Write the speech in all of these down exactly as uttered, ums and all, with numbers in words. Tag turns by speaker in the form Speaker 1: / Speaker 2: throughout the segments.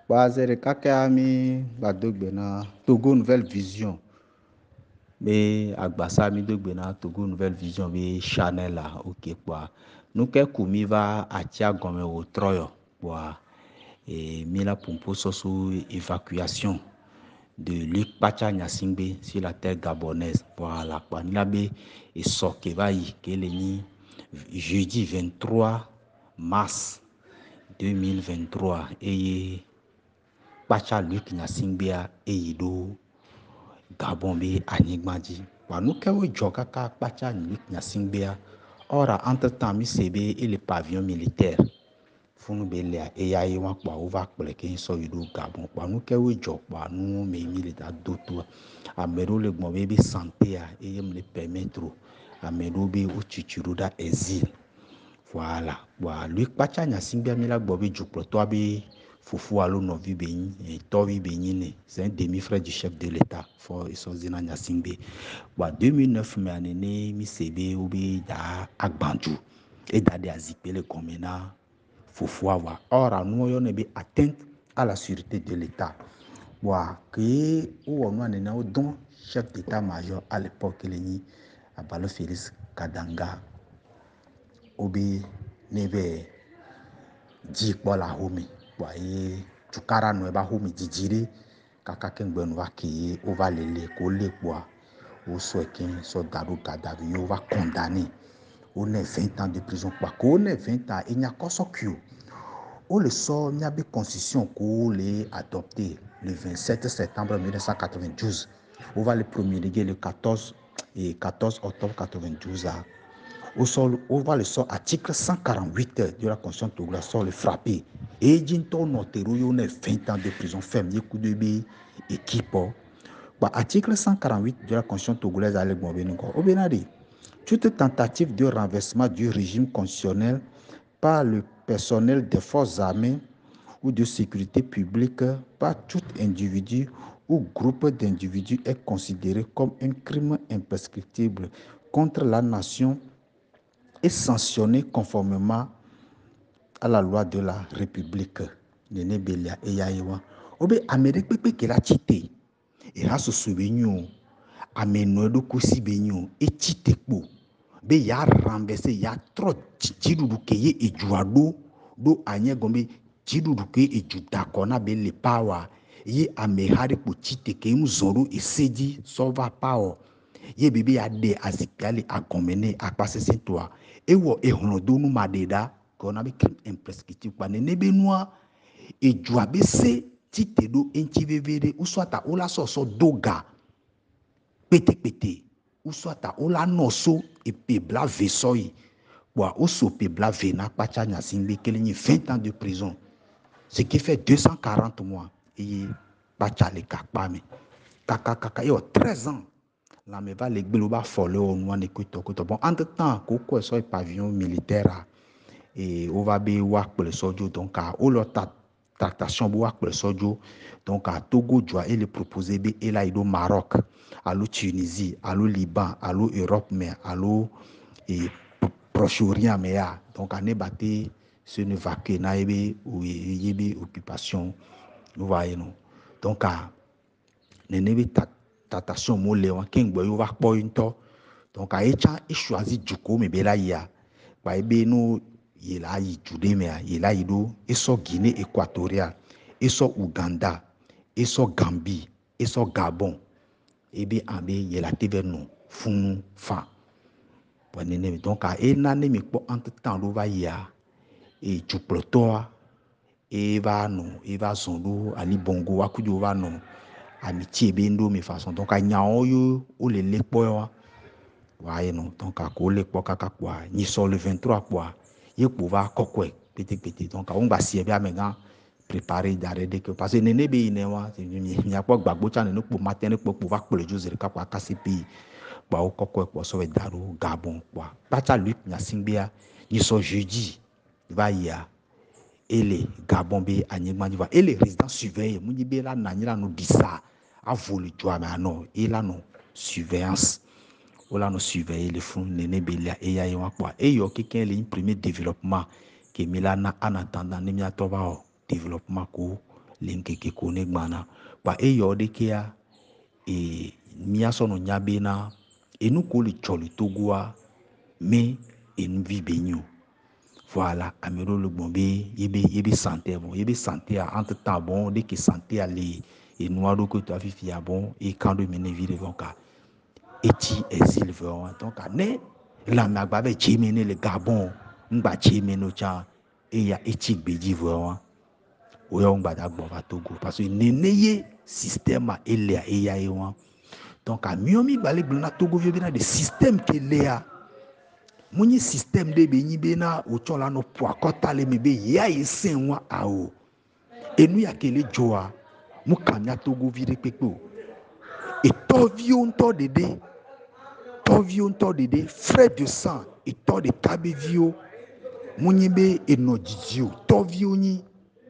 Speaker 1: Bazere kakeami badogbe na Togo Nouvelle Vision. Be agbasa mi dogbe na Togo Nouvelle Vision be Chanel là ok quoi. Nous que kumi va atia gome au troyo quoi. Et mi la pompo sous évacuation de Luc Pacha Nyasingbe sur la terre gabonaise. Voilà quoi. Ni la be et soke va y que le ni jeudi vingt-trois mars deux mille vingt-trois et Pacha Luc Nyasingbia e yido Gabon be Anigmaji. Wa nou ke we joka ka Pacha Luc Nyasingbia. Ora entre temps mi sebe et le pavillon militaire. Funu be lea e ya yi wan kwa over pleke so yido Gabon. Wa nou ke we jokwa nou me milita doto. Amero le gmo be santé a e yem le permettre. Amero be o chichiru da exil. Voilà. Wa Luc Pacha Nyasingbia mi la gbo be juklo to be Foufou Allo Novi Beni et Tovi Benine, c'est un demi-frère du chef de l'État, for Isozina Nyasingbe. En deux mille neuf, mais année, mi sebe obi da Agbanju et da de azipele komena Foufou Awa. Or, à nous, on est atteinte à la sûreté de l'État. Wa que ou on a nena don chef d'état-major à l'époque Leni Abalo Félix Kadanga obi nebe di la homi. Wa ye tukara no eba homi jijiri kaka kengbe no va keye o va lele ko le kwa o so ekin so daru gadavi o va condamné o ne vingt ans de prison kwa ko ne vingt ans e nya koso kyo o le so nya be constitution ko le adopté le vingt-sept septembre mille neuf cent quatre-vingt-douze o va le promulguer le quatorze et quatorze octobre quatre-vingt-douze à Au sol, on va le sort article cent quarante-huit de la Constitution togolaise sort le frappé. Et jinto notero yo ne vingt ans de prison ferme ye coup de bé équipe. Bah, article cent quarante-huit de la Constitution togolaise à l'Egmobeniko. Obenadi, toute tentative de renversement du régime constitutionnel par le personnel des forces armées ou de sécurité publique par tout individu ou groupe d'individus est considéré comme un crime imprescriptible contre la nation est sanctionné conformément à la loi de la République. Nene Belia et Yaïwa. Obe Amérique pepe que la chite. Et là, ce souvenir, ameno do kosi benyo, et chite po. Be ya renversé, ya trop chidu du keye et juado, do anye gombe, chidu du keye et judakona be le power. Ye amehari po chite ke mzoro et sedi, sova power. Ye bébé a de azipiali a komene a passe c'est toi et wo e honodo nu madeda qu'on a crime imprescriptible kwa ne nebe noa e juabe se tite do enchivevere ou soit ta ola so so doga pete pete ou soit ta ola noso e pe bla vesoi kwa oso pe bla vena pacha Nyasingbe keleni vingt ans de prison ce qui fait deux cent quarante mois et pacha le kakpame kaka kaka yo treize ans. La me va les global follow on one écoute écoute bon entre temps koko so pavillon militaire et on va be wak pour le sojo donc à o lo tractation bo wak pour le sojo donc à Togo doit et le proposer be et là il au Maroc à l'eau Tunisie à l'eau Liban à l'eau Europe mais à l'eau et Proche-Orient mais à donc à ne batté ce ne va que na ebe ou yebe occupation vous voyez non donc à ne ne be tatation mo le wan ken gbo yo va po into donc a echa e choisi juko me be la ya ba ebe no ye la yi jude me ye la yi do e so Guinée équatoriale e so Ouganda e so Gambie e so Gabon e be ambe ye la teve no funu fa bon ne donc a e na ne mi po entre temps lo va ya e juploto e va no e va zondo ali bongo wa kujo va no amitié bendo me façon donc a nyao yo o le le po wa non donc a ko le po kaka kwa ni so le vingt-trois kwa ye ko va kokwe pété pété donc on va si bien maintenant préparer d'arrêter que parce que nene be ne wa ni a po gbagbo cha ne po matin ne po po va le jour ka kwa kasi pi ba o kokwe ko so daru Gabon kwa Pacha Luc Nyasingbia ni so jeudi va ya ele Gabon be anyigma diva ele résident surveillé mu be la na nyira no disa a volu joa mais non il a non surveillance ou là nous surveiller les fonds nene belia et ya yon quoi et yo quelqu'un le premier développement que milana en attendant ne mia tova développement ko linkeke kone gbana pa e yode kia e mia sono nyabena enu ko le choli togoa me enu vi benyo voilà amero le bon be yebe yebe santé bon yebe santé a entre temps bon dès que santé ali et noir que tu as fait fia bon et quand de mene vire donc eti exil vraiment donc ne la magba be chimene le Gabon ngba chimene cha e ya eti beji vraiment o ya ngba da gbo ba Togo parce que neneye système a elia e ya e wan donc a miomi bale blona Togo vie bena de système que lea moni système de be bena o chola no po akota le mebe ya esenwa ao enu ya kele joa mu kamya Togo vire pepo et tovio nto dede tovio nto dede frère de sang et to de kabevio munyibe enojijio tovio ni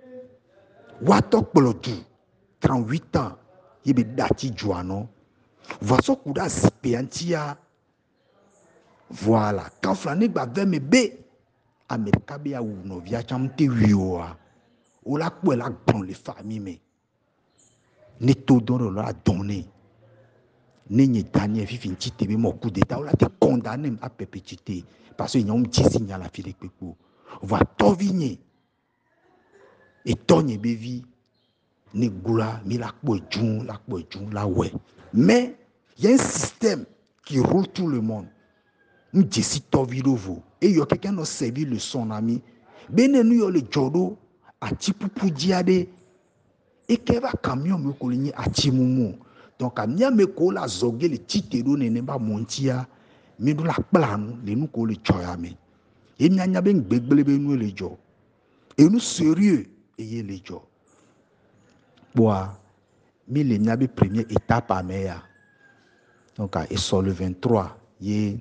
Speaker 1: wato kpolodu trente-huit ans yebe dati joano vaso kuda zipeantia voilà quand flane gba veme be amerika be ya uno via chamte wioa ola kwe la gbon les familles me ne to don la donner ne nye Daniel fifi nchite be mo coup d'état ola te condamné à perpétuité parce que nyom disi nya la file pepo va tovinye et tonye bevi ne gula mi la kwe jun la kwe jun la ouais mais il y a un système qui roule tout le monde m'disi tovidovo et yo quelqu'un no servi le son ami bene nu yo le jodo a tipupu diade et keva camion me kolinyi a timumu donc a mia me ko la zoge le titero ne ne ba montia mi do la planu le nu ko le choya me e mia nya be ngbegbele be nu le jo e nu sérieux e ye le jo boa mi le mia be première étape a meya donc a e so le vingt-trois ye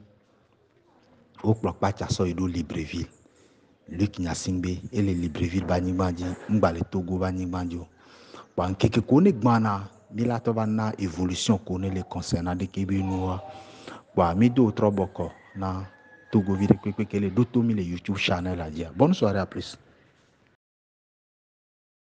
Speaker 1: au Plakpa Tchasso et do Libreville. Luc Nyasingbe et le Libreville Banibandi, Mbale Togo Banibandi. Bon, quelque kone gmana, mila na évolution kone les concernant de Kébénois. Bon, mi do trop boko na Togo vire kwekwe kele do to mi le YouTube channel à dire. Bonne soirée à plus.